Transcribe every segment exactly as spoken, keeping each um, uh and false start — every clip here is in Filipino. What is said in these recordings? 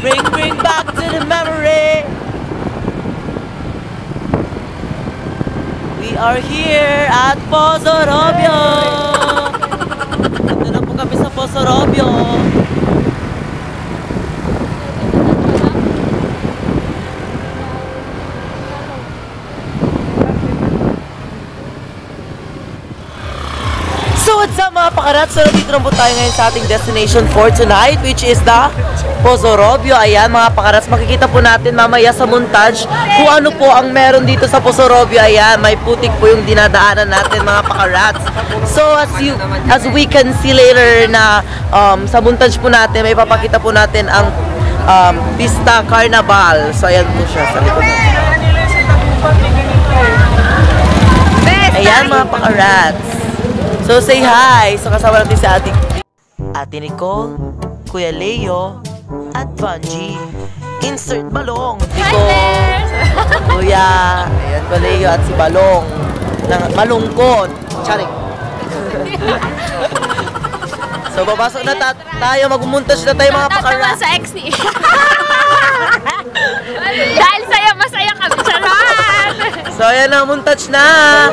Bring, bring back to the memory. We are here at Pozo Robio. Ito na po kami sa Pozo Robio. So what's up mga pakarats? So dito na po tayo ngayon sa ating destination for tonight, which is the Pozo Robio. Ayan mga pakarats, makikita po natin mamaya sa montage kung ano po ang meron dito sa Pozo Robio. Ayan, may putik po yung dinadaanan natin mga pakarats. So as you as we can see later na um, sa montage po natin, may papakita po natin ang um, Pista Carnaval. So ayan po siya sa likod natin. Ayan mga pakarats. So say hi! So kasama natin si Ate, Ate Nicole, Kuya Leo, at Vanji. Insert Balong! Nicole! Kuya! Ayan Kuya Leo at si Balong. Nang malungkot! Charing! So babasok na ta tayo, mag-montage na tayo mga pakarats. sa ex ni Dahil saya, masaya kami. Charot! So ayan na, montage na!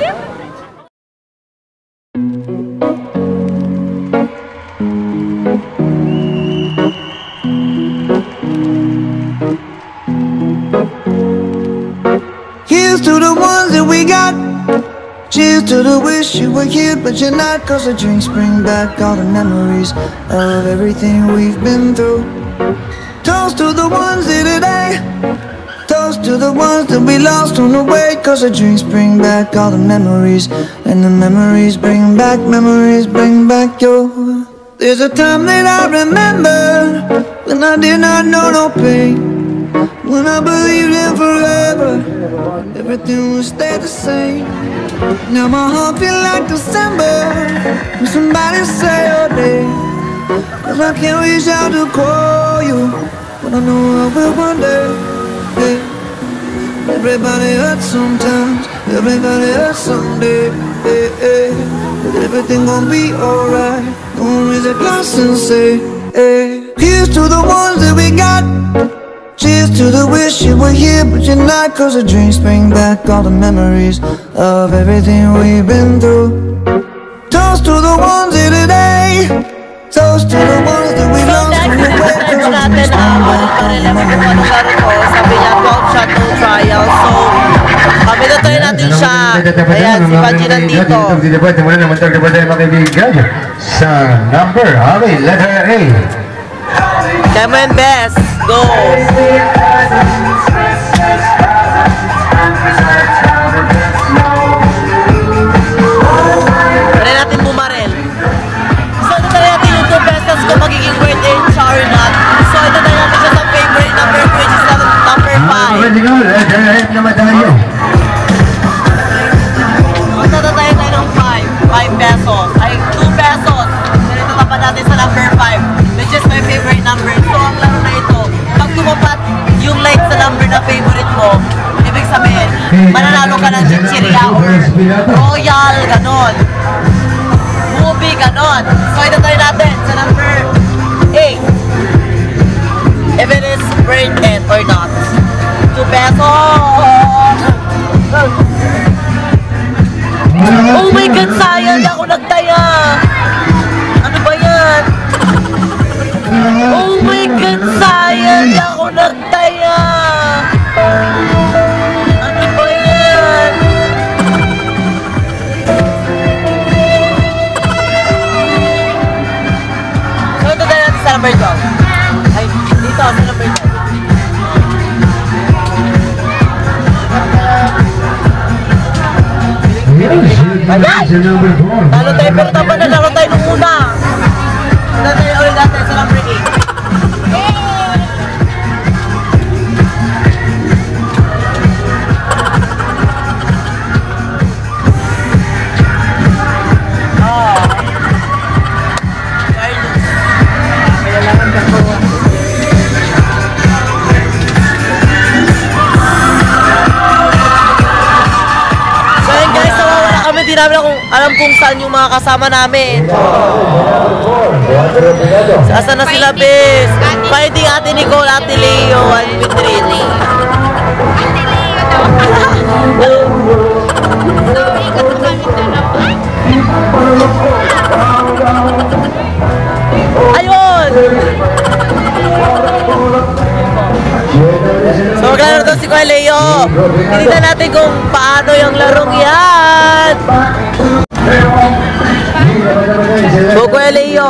Here's to the ones that we got. Cheers to the wish you were here but you're not. Cause the drinks bring back all the memories of everything we've been through. Toast to the ones here today. Toast to the ones that we lost on the way. Cause the drinks bring back all the memories. And the memories bring back, memories bring back your. There's a time that I remember when I did not know no pain. When I believed in forever, everything would stay the same. Now my heart feel like December when somebody say your name. Cause I can't reach out to call you, but I know I will one day. Yeah. Everybody hurts sometimes, everybody hurts someday. Yeah, yeah. But everything gon' be alright. Gonna raise a glass and say, hey. Here's to the ones that we got. Cheers to the wish you were here but you're not. Cause the drinks bring back all the memories of everything we've been through. Toast to the ones here today. Toast to the ones that we lost on the way. Cause the drinks bring back all the memories. Sabi niya, twelve shot no trial. So, kami na tayo natin siya. Ayan, si Vanji nandito. Muna naman tayo mga kaibigan sa number, okay, letter A. Demo and best. Go! Pwede natin bumarel. So, ito tayo natin yung two pesos kung magiging worth it siya or not. So, ito tayo natin siya sa favorite number, which is number five. Naman tayo. Punta na tayo tayo ng five. five pesos. Ay, two pesos. Ganito tapat natin sa number five, which is my favorite number. So, ang laro na ito, pag tumapat yung light sa number na favorite mo, ibig sabihin, mananalo ka ng chichirya or royal, ganon. Movie, ganon. So, ito tayo natin sa number eight. If it is worth it or not. two pesos! Oh my God, sayang! Ako nagtaya! Ano ba yan? Oh my God, sayang! Ako nagtaya! Ano ba yan? So, ito tayo natin sa number twelve. Ay, dito sa number twelve. Talo tayo pero dapat nalaro tayo nung una. Talo tayo ulit natin sa number eight. Hindi namin kung alam kung saan yung mga kasama namin. Saan na sila, Bes? Finding Ate Nicole, Ate Leo, and Petrin. Ate Leo daw. So, ikot ko kami dalawa. Ayun! So, maglaro to si Kuya Leo. Tingnan natin kung paano yung larong yan. So, Kuya Leo.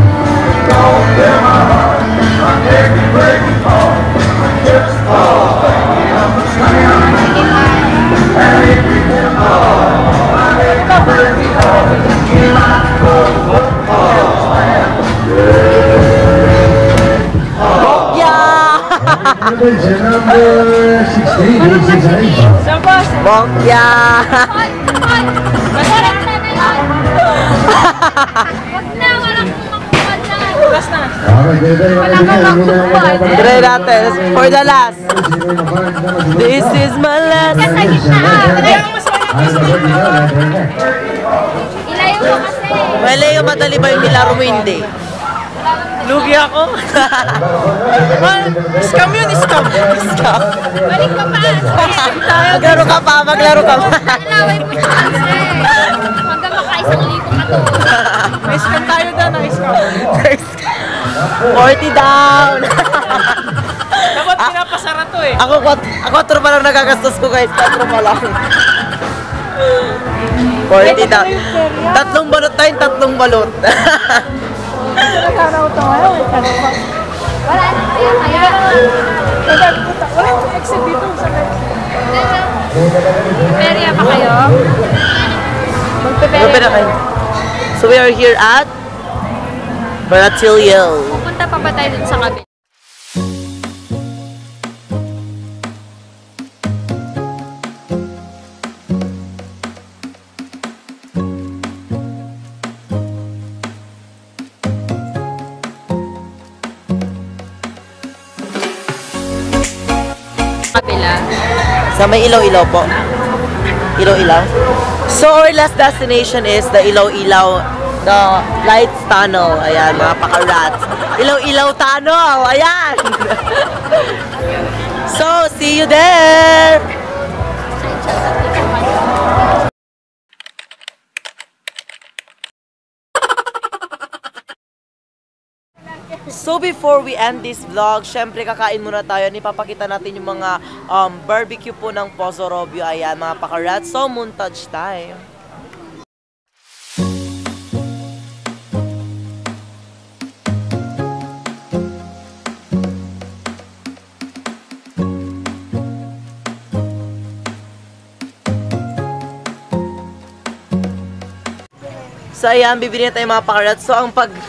Number sixteen, Bongya! Hoy! Hoy! Masarap na na yun! Huwag na! Walang kumakuha dyan! Bukas na! Try natin. For the last. This is my last. Sa gitna! Ilayo mo kasi! Kuya Leo, madali ba yung nilaro mo hindi? Lugi ako. Scam yun, scam. Scam. Balik ka pa! Maglaro ka pa, maglaro ka pa. Alaway mo siya kasi! Hanggang makaisang libo ka to! May scam tayo doon, may scam. forty down. Dapat pinapasara to eh. Ako, ako true pa lang nagagastos ko guys. Tatro pa lang. forty down. Tatlong balot tayo, tatlong balot. Wala na kaya kaya! Perya pa kayo? Magpe na kayo. So we are here at Baratillo. Pupunta pa ba tayo dun sa kabila? Kabila. Sa may Ilaw-Ilaw po. Ilaw-Ilaw. So our last destination is the Ilaw-Ilaw, the Lights Tunnel. Ayan, mga paka-rats. Ilaw-Ilaw Tunnel. Ayan. So, see you there. So before we end this vlog, syempre kakain muna tayo. Ipapakita natin yung mga um, barbecue po ng Pozo Robio. Ayan, mga paka-rats. So, montage time. So, ayan, bibili na tayo mga paka-rats. So, ang pag...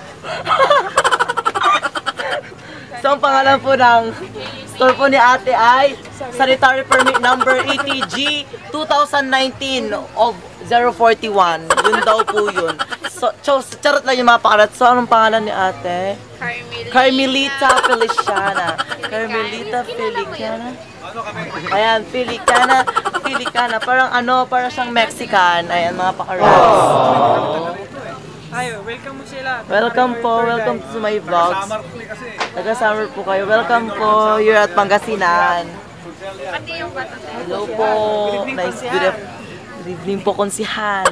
So, ang pangalan po ng store po ni ate ay Sanitary Permit Number A T G two thousand nineteen of zero four one. Yun daw po yun. So, charot lang yung mga pakarat. So, anong pangalan ni ate? Carmelita. Carmelita Feliciana. Carmelita Feliciana. Ayan, Felicana. Felicana. Parang ano, parang siyang Mexican. Ayan, mga pakarat. Ayo, welcome mo sila. Welcome po, welcome to my vlogs. Taga-summer po kayo. Welcome po, you're at Pangasinan. Pati yung bata. Hello po. Nice, good good evening po, konsihan.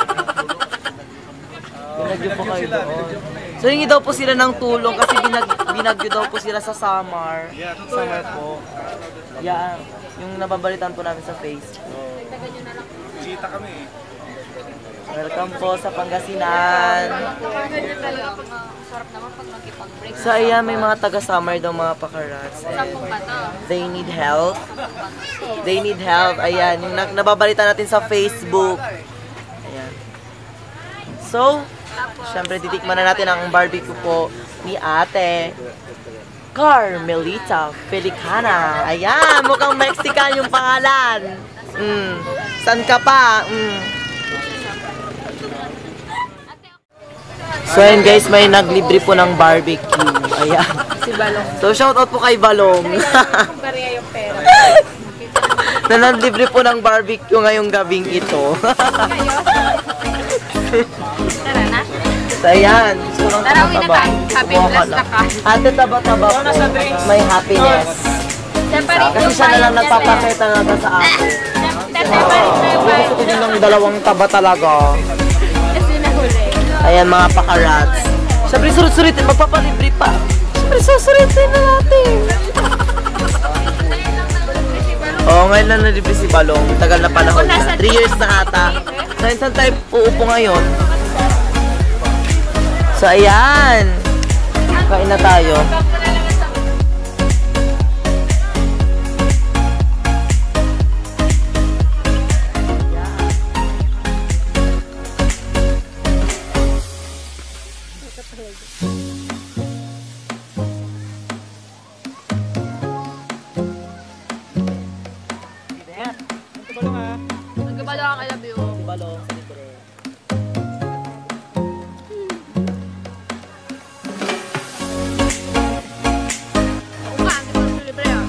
Binagyo po kayo doon. So, hingi daw po sila ng tulong kasi binag binagyo daw po sila sa summer. Summer po. Yan. Yung nababalitan po namin sa Facebook. Kita kami eh. Welcome po sa Pangasinan. Sarap naman pag magkipag-break. So, ayan, may mga taga-summer daw mga pakarats. Saan pong bata? They need help. They need help. Ayan, yung na- nababalita natin sa Facebook. Ayan. So, syempre titikman na natin ang barbecue po ni ate Carmelita Feliciana. Ayan, mukhang Mexican yung pangalan. Mm. San ka pa? Mm. So ayan guys, may naglibre po ng barbecue. Ayan. Si Balong. So shoutout po kay Balong. Bariya yung pera. Na naglibre po ng barbecue ngayong gabing ito. Tara na. So, ayan. Gusto ko lang Tara, uwi na taba. tayo. Happy Kumuha ka blessed lang. na ka. Ate, taba-taba po. May happiness. Separate Kasi yung siya na lang five nagpapakita talaga sa akin. Separate na yung five. Gusto ko din ng dalawang taba talaga. Kasi nahuli. Ayan, mga pakarats. Siyempre, sulit-sulitin. Magpapalibre pa. Siyempre, susulitin na natin. Oo, oh, ngayon lang nalibre si Balong. Tagal na panahon na. Three years na ata. So, saan tayo uupo ngayon? So, ayan. Kain na tayo. Magkabalo ang I love you. Balong, sa libre. Ako pa, hindi ko libre ah.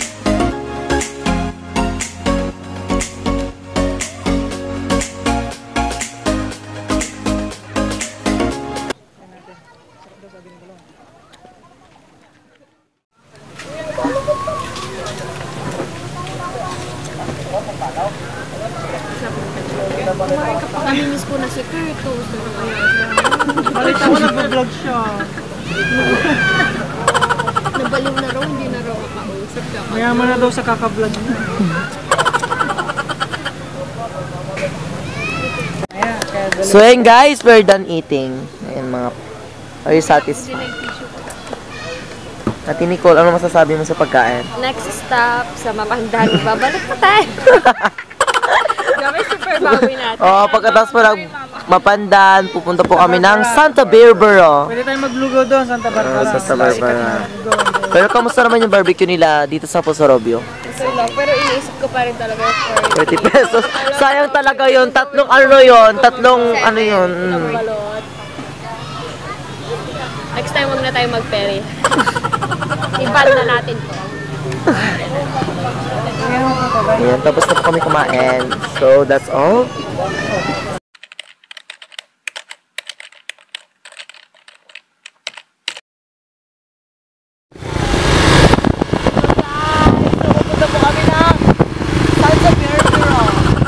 Namimiss ko na si Curtis. Balita ko nag-vlog siya. Nabaliw na raw, hindi na raw makausap ka. Mayaman na daw sa kaka-vlog niya. So, ayan guys, we're done eating. Ayan mga... Are you satisfied? Ate Nicole, ano masasabi mo sa pagkain? Next stop sa Mapandan. Babalik pa tayo. Gawin super bawi natin. Oo, oh, pagkatapos po ng Mapandan, pupunta po kami ng Santa Barbara. Pwede tayong maglugaw doon, Santa Barbara. Oh, Santa Barbara. Pero kamusta naman yung barbecue nila dito sa Posorobio? So lang, pero iniisip ko pa rin talaga for thirty pesos. Sayang talaga yun. Tatlong ano yun. Tatlong ano yun. Mm. balot. Next time, wag na tayo mag-peri. Ibal na natin po. Ayan, tapos na po kami kumain. So, that's all. Pupunta po kami ng Santa Barbara.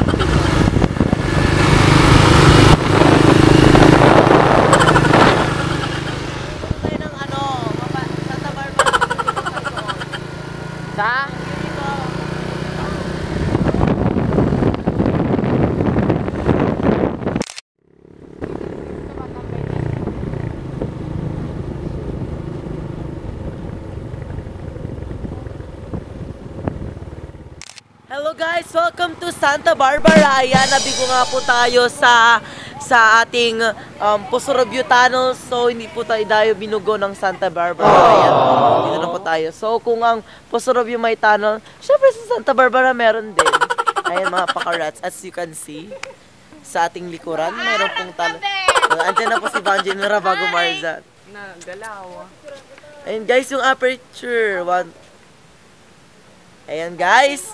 Tayo ng ano, Santa Barbara. Sa? Hello guys! Welcome to Santa Barbara! Ayan, nabigo nga po tayo sa sa ating um, Posorobio Tunnel. So, hindi po tayo dayo binugo ng Santa Barbara. Ayan, dito na po tayo. So, kung ang Posorobio may tunnel, syempre sa Santa Barbara meron din. Ayan mga pakarats, as you can see, sa ating likuran, meron pong tunnel. Uh, andyan na po si Banjinera bago Marzat. Nagalaw. Ayan guys, yung aperture. One. Ayan guys.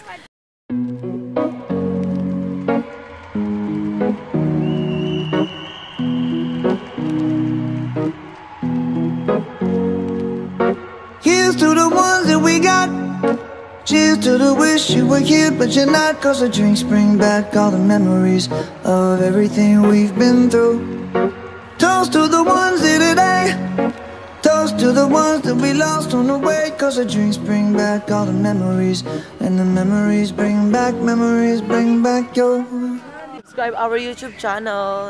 Here's to the ones that we got. Cheers to the wish you were here, but you're not. Cause the drinks bring back all the memories of everything we've been through. Toast to the ones here today. Toast to the ones that we lost on the way. Cause the drinks bring back all the memories. And the memories bring back, memories bring back your... Subscribe our YouTube channel.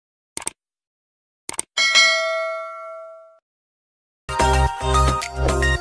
Ay, mga-